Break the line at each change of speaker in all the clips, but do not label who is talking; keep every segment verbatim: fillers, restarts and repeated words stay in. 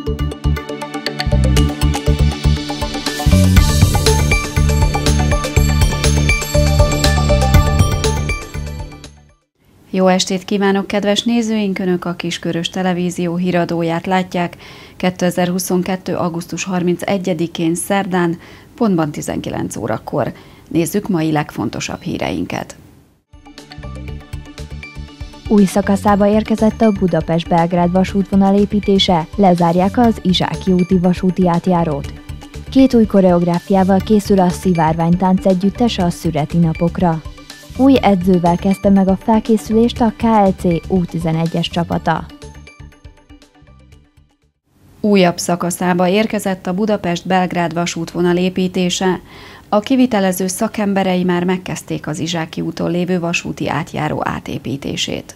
Jó estét kívánok, kedves nézőink! Önök a Kiskörös Televízió híradóját látják kétezer-huszonkettő. augusztus harmincegyedikén szerdán, pontban tizenkilenc órakor. Nézzük mai legfontosabb híreinket.
Új szakaszába érkezett a Budapest-Belgrád vasútvonal építése, lezárják az Izsáki úti vasúti átjárót. Két új koreográfiával készül a Szivárványtánc együttes a szüreti napokra. Új edzővel kezdte meg a felkészülést a ká el cé U tizenegyes csapata.
Újabb szakaszába érkezett a Budapest-Belgrád vasútvonal építése. A kivitelező szakemberei már megkezdték az Izsáki úton lévő vasúti átjáró átépítését.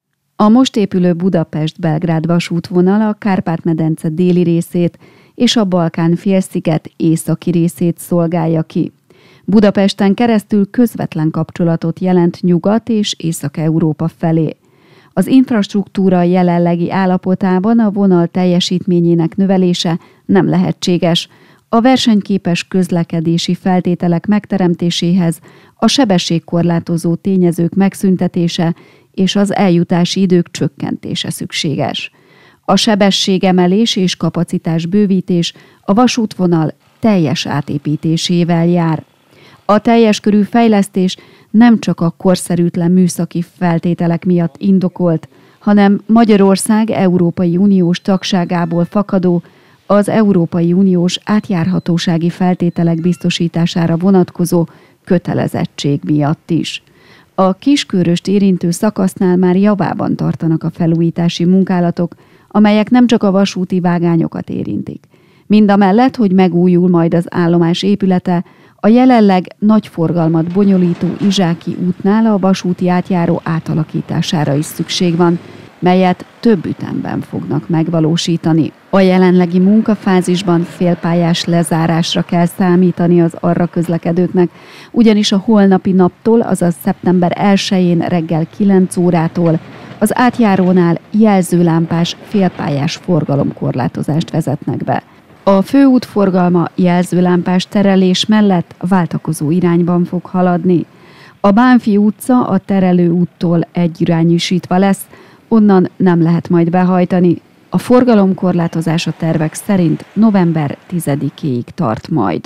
A most épülő Budapest-Belgrád vasútvonal a Kárpát-medence déli részét és a Balkán-félsziget északi részét szolgálja ki. Budapesten keresztül közvetlen kapcsolatot jelent Nyugat- és Észak-Európa felé. Az infrastruktúra jelenlegi állapotában a vonal teljesítményének növelése nem lehetséges. A versenyképes közlekedési feltételek megteremtéséhez a sebességkorlátozó tényezők megszüntetése és az eljutási idők csökkentése szükséges. A sebességemelés és kapacitás bővítés a vasútvonal teljes átépítésével jár. A teljes körű fejlesztés nem csak a korszerűtlen műszaki feltételek miatt indokolt, hanem Magyarország Európai Uniós tagságából fakadó, az Európai Uniós átjárhatósági feltételek biztosítására vonatkozó kötelezettség miatt is. A Kisköröst érintő szakasznál már javában tartanak a felújítási munkálatok, amelyek nem csak a vasúti vágányokat érintik. Mindamellett, hogy megújul majd az állomás épülete, a jelenleg nagy forgalmat bonyolító Izsáki útnál a vasúti átjáró átalakítására is szükség van, melyet több ütemben fognak megvalósítani. A jelenlegi munkafázisban félpályás lezárásra kell számítani az arra közlekedőknek, ugyanis a holnapi naptól, azaz szeptember elsején reggel kilenc órától az átjárónál jelzőlámpás félpályás forgalomkorlátozást vezetnek be. A főút forgalma jelzőlámpás terelés mellett váltakozó irányban fog haladni. A Bánffy utca a Terelő úttól egyirányúsítva lesz, onnan nem lehet majd behajtani. A forgalomkorlátozás a tervek szerint november tizedikéig tart majd.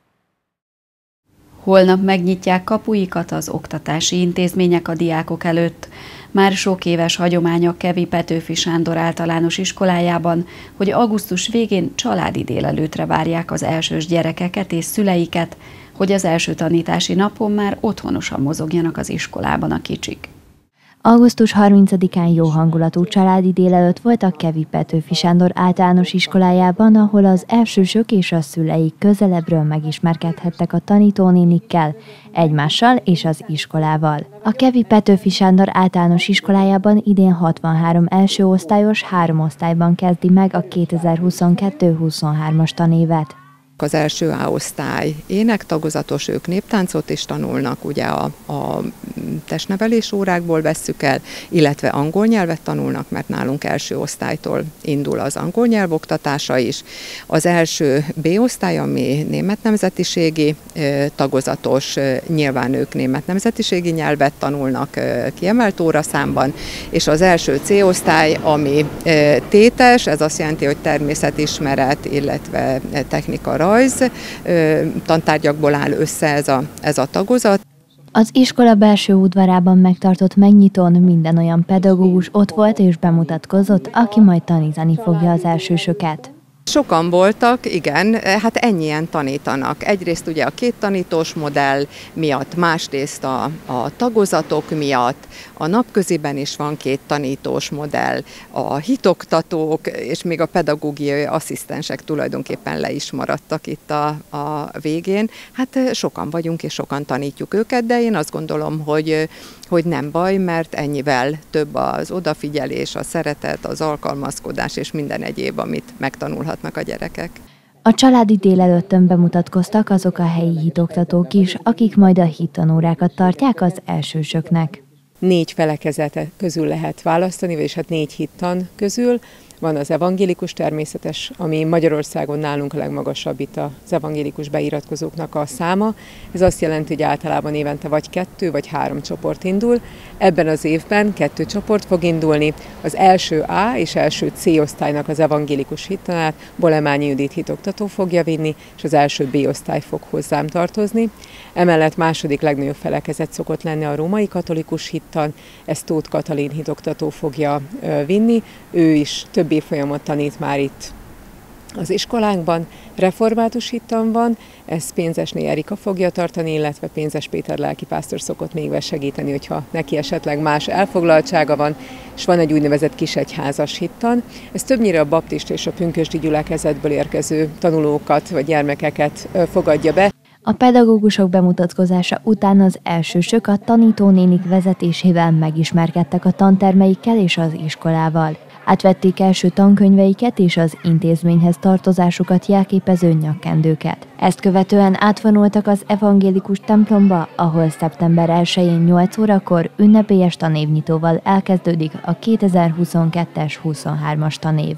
Holnap megnyitják kapuikat az oktatási intézmények a diákok előtt. Már sok éves hagyomány a Kevi Petőfi Sándor általános iskolájában, hogy augusztus végén családi délelőtre várják az elsős gyerekeket és szüleiket, hogy az első tanítási napon már otthonosan mozogjanak az iskolában a kicsik.
augusztus harmincadikán jó hangulatú családi délelőtt volt a Kevi Petőfi Sándor általános iskolájában, ahol az elsősök és a szüleik közelebbről megismerkedhettek a tanítónénikkel, egymással és az iskolával. A Kevi Petőfi Sándor általános iskolájában idén hatvanhárom első osztályos három osztályban kezdi meg a kétezer-huszonkettő huszonhármas tanévet.
Az első A osztály énektagozatos, ők néptáncot is tanulnak, ugye a, a testnevelés órákból vesszük el, illetve angol nyelvet tanulnak, mert nálunk első osztálytól indul az angol nyelv oktatása is. Az első B osztály, ami német nemzetiségi tagozatos, nyilván ők német nemzetiségi nyelvet tanulnak kiemelt óraszámban, és az első C osztály, ami tétes, ez azt jelenti, hogy természetismeret, illetve technika rajz tantárgyakból áll össze ez a, ez a tagozat.
Az iskola belső udvarában megtartott megnyitón minden olyan pedagógus ott volt és bemutatkozott, aki majd tanítani fogja az elsősöket.
Sokan voltak, igen, hát ennyien tanítanak. Egyrészt ugye a két tanítós modell miatt, másrészt a, a tagozatok miatt, a napköziben is van két tanítós modell, a hitoktatók és még a pedagógiai asszisztensek tulajdonképpen le is maradtak itt a, a végén. Hát sokan vagyunk és sokan tanítjuk őket, de én azt gondolom, hogy, hogy nem baj, mert ennyivel több az odafigyelés, a szeretet, az alkalmazkodás és minden egyéb, amit megtanulhatnak a gyerekek.
A családi délelőttön bemutatkoztak azok a helyi hitoktatók is, akik majd a hittanórákat tartják az elsősöknek.
Négy felekezet közül lehet választani, vagyis hát négy hittan közül.
van az evangélikus természetes, ami Magyarországon nálunk a legmagasabb itt az evangélikus beiratkozóknak a száma. Ez azt jelenti, hogy általában évente vagy kettő, vagy három csoport indul. Ebben az évben kettő csoport fog indulni. Az első A és első C osztálynak az evangélikus hittanát Bolemányi Judit hitoktató fogja vinni, és az első B osztály fog hozzám tartozni. Emellett második legnagyobb felekezet szokott lenni a római katolikus hittan, ezt Tóth Katalin hitoktató fogja vinni. Ő is több évfolyamot tanít már itt az iskolánkban, református hittan van, ezt Pénzesné Erika fogja tartani, illetve Pénzes Péter lelkipásztor szokott még segíteni, hogyha neki esetleg más elfoglaltsága van, és van egy úgynevezett kisegyházas hittan. Ez többnyire a baptista és a pünkösdi gyülekezetből érkező tanulókat vagy gyermekeket fogadja be.
A pedagógusok bemutatkozása után az elsősök a tanítónénik vezetésével megismerkedtek a tantermeikkel és az iskolával. Átvették első tankönyveiket és az intézményhez tartozásukat jelképező nyakkendőket. Ezt követően átvonultak az evangélikus templomba, ahol szeptember elsején nyolc órakor ünnepélyes tanévnyitóval elkezdődik a kétezer-huszonkettes huszonhármas tanév.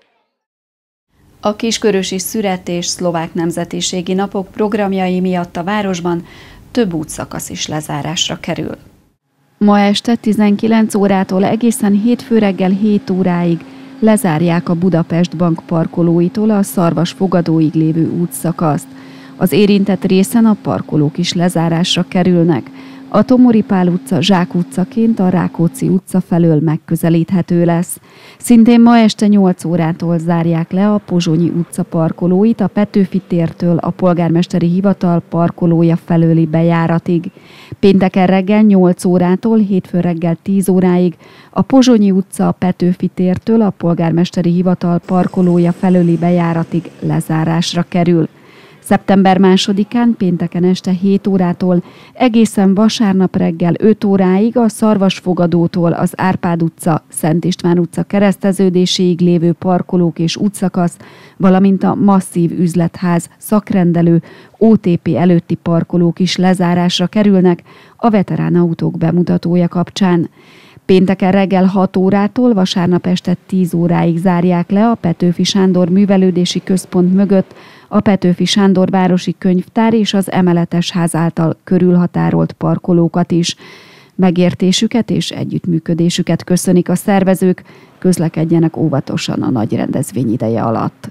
A Kiskörösi Szüret és Szlovák Nemzetiségi Napok programjai miatt a városban több útszakasz is lezárásra kerül. Ma este tizenkilenc órától egészen hétfő reggel hét óráig lezárják a Budapest Bank parkolóitól a Szarvas fogadóig lévő útszakaszt. Az érintett részen a parkolók is lezárásra kerülnek. A Tomori Pál utca Zsák utcaként a Rákóczi utca felől megközelíthető lesz. Szintén ma este nyolc órától zárják le a Pozsonyi utca parkolóit a Petőfi tértől a polgármesteri hivatal parkolója felőli bejáratig. Pénteken reggel nyolc órától hétfő reggel tíz óráig a Pozsonyi utca a Petőfi tértől a polgármesteri hivatal parkolója felőli bejáratig lezárásra kerül. Szeptember másodikán pénteken este hét órától egészen vasárnap reggel öt óráig a Szarvasfogadótól az Árpád utca, Szent István utca kereszteződéséig lévő parkolók és útszakasz, valamint a masszív üzletház, szakrendelő, o té pé előtti parkolók is lezárásra kerülnek a veterán autók bemutatója kapcsán. Pénteken reggel hat órától vasárnap este tíz óráig zárják le a Petőfi Sándor Művelődési Központ mögött a Petőfi Sándor Városi Könyvtár és az emeletes ház által körülhatárolt parkolókat is. Megértésüket és együttműködésüket köszönik a szervezők, közlekedjenek óvatosan a nagy rendezvény ideje alatt.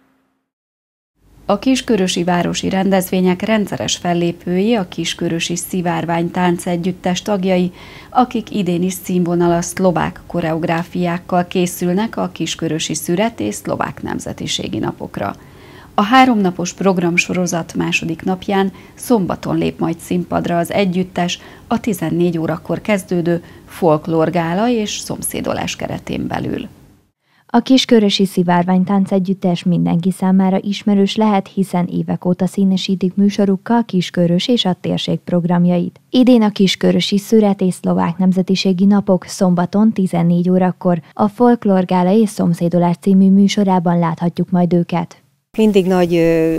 A kiskörösi városi rendezvények rendszeres fellépői a Kiskörösi Szivárvány táncegyüttes tagjai, akik idén is színvonalas szlovák koreográfiákkal készülnek a Kiskörösi Szüret és Szlovák Nemzetiségi Napokra. A háromnapos programsorozat második napján szombaton lép majd színpadra az együttes a tizennégy órakor kezdődő folklórgála és szomszédolás keretén belül.
A Kiskörösi Szivárvány táncegyüttes mindenki számára ismerős lehet, hiszen évek óta színesítik műsorukkal Kiskörös és a térség programjait. Idén a Kiskörösi Szüret és Szlovák Nemzetiségi Napok szombaton tizennégy órakor a Folklórgála és Szomszédolás című műsorában láthatjuk majd őket.
Mindig nagy,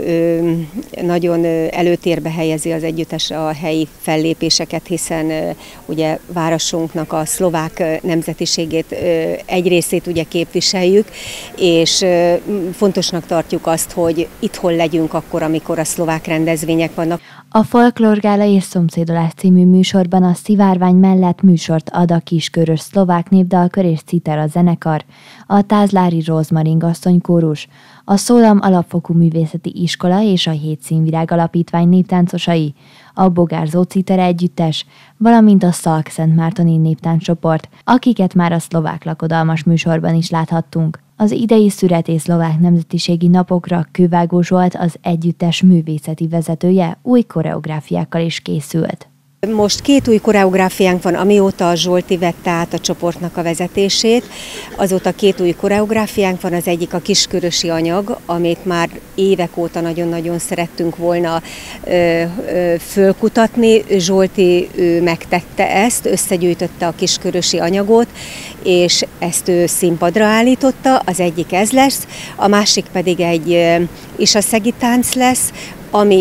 nagyon előtérbe helyezi az együttes a helyi fellépéseket, hiszen ugye városunknak a szlovák nemzetiségét egy részét ugye képviseljük, és fontosnak tartjuk azt, hogy itthon legyünk akkor, amikor a szlovák rendezvények vannak.
A Folklórgála és Szomszédolás című műsorban a Szivárvány mellett műsort ad a Kiskörös Szlovák Népdalkör és Citera zenekar, a Tázlári Rozmarin asszonykórus, a Szólam Alapfokú Művészeti Iskola és a Hét Színvirág Alapítvány néptáncosai, a Bogárzó Citera együttes, valamint a Szalkszentmártoni néptánccsoport, akiket már a szlovák lakodalmas műsorban is láthattunk. Az idei Szüret és Szlovák Nemzetiségi Napokra Kővágó Zsolt, az együttes művészeti vezetője, új koreográfiákkal is készült.
Most két új koreográfiánk van, amióta a Zsolti vette át a csoportnak a vezetését. Azóta két új koreográfiánk van, az egyik a Kiskörösi anyag, amit már évek óta nagyon-nagyon szerettünk volna ö, ö, fölkutatni. Zsolti ő megtette ezt, összegyűjtötte a kiskörösi anyagot, és ezt ő színpadra állította, az egyik ez lesz, a másik pedig egy ö, isaszegi tánc lesz, ami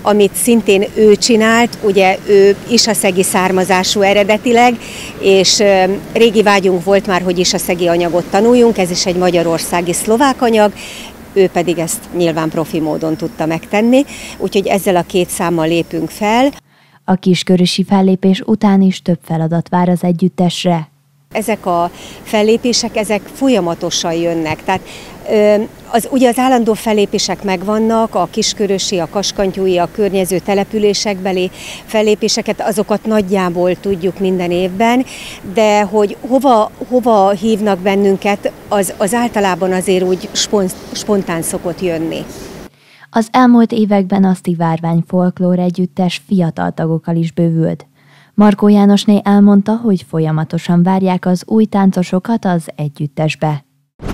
amit szintén ő csinált, ugye ő isaszegi származású eredetileg, és régi vágyunk volt már, hogy isaszegi anyagot tanuljunk, ez is egy magyarországi szlovák anyag, ő pedig ezt nyilván profi módon tudta megtenni, úgyhogy ezzel a két számmal lépünk fel.
A kiskörösi fellépés után is több feladat vár az együttesre.
Ezek a fellépések, ezek folyamatosan jönnek, tehát az, ugye az állandó fellépések megvannak, a kiskörösi, a kaskantyúi, a környező településekbeli fellépéseket, azokat nagyjából tudjuk minden évben, de hogy hova, hova hívnak bennünket, az, az általában azért úgy spontán szokott jönni.
Az elmúlt években a Szivárvány folklór együttes fiatal tagokkal is bővült. Markó Jánosné elmondta, hogy folyamatosan várják az új táncosokat az együttesbe.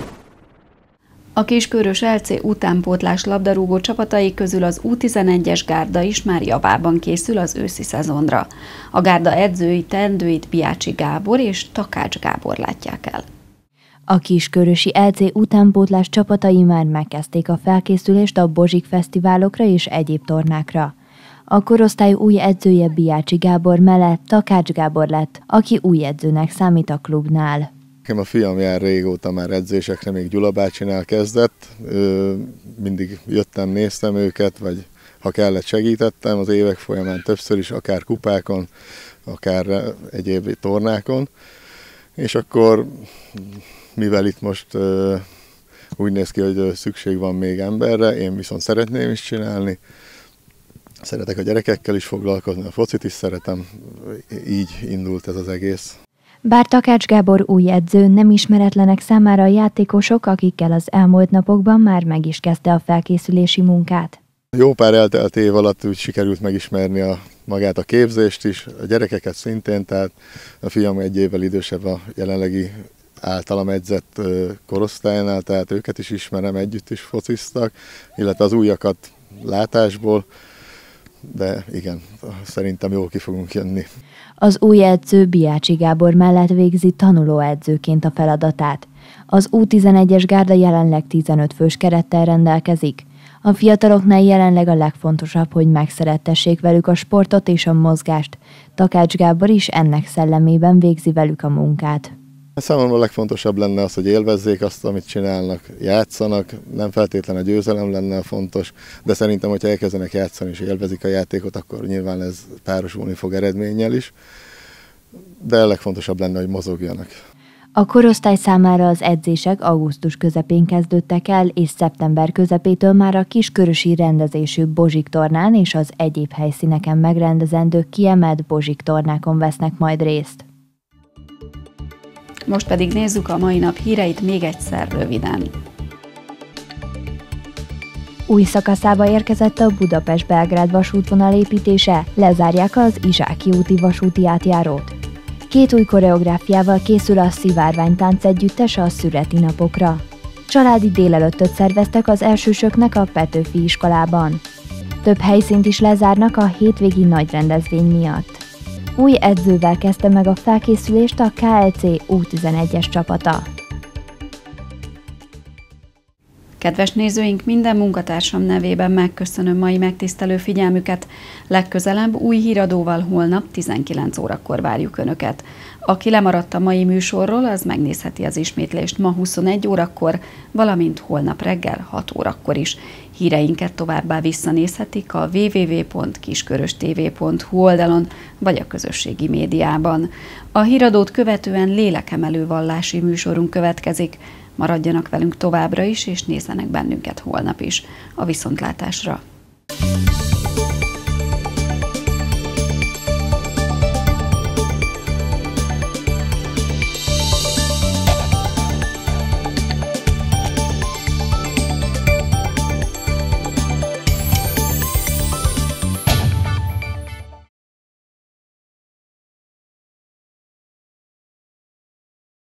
A Kiskörös el cé utánpótlás labdarúgó csapatai közül az U tizenegyes gárda is már javában készül az őszi szezonra. A gárda edzői teendőit Biácsi Gábor és Takács Gábor látják el.
A Kiskörösi el cé utánpótlás csapatai már megkezdték a felkészülést a Bozsik fesztiválokra és egyéb tornákra. A korosztály új edzője Biácsi Gábor mellett Takács Gábor lett, aki új edzőnek számít a klubnál.
Nekem a fiam jár régóta már edzésekre, még Gyula bácsinál kezdett. Mindig jöttem, néztem őket, vagy ha kellett segítettem az évek folyamán többször is, akár kupákon, akár egyéb tornákon. És akkor, mivel itt most úgy néz ki, hogy szükség van még emberre, én viszont szeretném is csinálni. Szeretek a gyerekekkel is foglalkozni, a focit is szeretem, így indult ez az egész.
Bár Takács Gábor új edző, nem ismeretlenek számára a játékosok, akikkel az elmúlt napokban már meg is kezdte a felkészülési munkát.
Jó pár eltelt év alatt úgy sikerült megismerni a, magát a képzést is, a gyerekeket szintén, tehát a fiam egy évvel idősebb a jelenlegi általam edzett korosztálynál, tehát őket is ismerem, együtt is fociztak, illetve az újakat látásból, de igen, szerintem jól ki fogunk jönni.
Az új edző Biácsi Gábor mellett végzi tanulóedzőként a feladatát. Az U tizenegyes gárda jelenleg tizenöt fős kerettel rendelkezik. A fiataloknál jelenleg a legfontosabb, hogy megszerettessék velük a sportot és a mozgást. Takács Gábor is ennek szellemében végzi velük a munkát.
Számomra a legfontosabb lenne az, hogy élvezzék azt, amit csinálnak, játszanak, nem feltétlenül a győzelem lenne a fontos, de szerintem, hogyha elkezdenek játszani és élvezik a játékot, akkor nyilván ez párosulni fog eredménnyel is, de a legfontosabb lenne, hogy mozogjanak.
A korosztály számára az edzések augusztus közepén kezdődtek el, és szeptember közepétől már a kiskörösi rendezésű Bozsik tornán és az egyéb helyszíneken megrendezendő kiemelt Bozsik tornákon vesznek majd részt.
Most pedig nézzük a mai nap híreit még egyszer röviden.
Új szakaszába érkezett a Budapest-Belgrád vasútvonal építése, lezárják az Izsáki úti vasúti átjárót. Két új koreográfiával készül a Szivárvány táncegyüttes a szüreti napokra. Családi délelőttöt szerveztek az elsősöknek a Petőfi iskolában. Több helyszínt is lezárnak a hétvégi nagy rendezvény miatt. Új edzővel kezdte meg a felkészülést a ká el cé U tizenegyes csapata.
Kedves nézőink, minden munkatársam nevében megköszönöm mai megtisztelő figyelmüket. Legközelebb új híradóval holnap tizenkilenc órakor várjuk Önöket. Aki lemaradt a mai műsorról, az megnézheti az ismétlést ma huszonegy órakor, valamint holnap reggel hat órakor is. Híreinket továbbá visszanézhetik a double-u double-u double-u pont kisköröstv pont hu oldalon, vagy a közösségi médiában. A híradót követően lélekemelő vallási műsorunk következik. Maradjanak velünk továbbra is, és nézzenek bennünket holnap is. A viszontlátásra!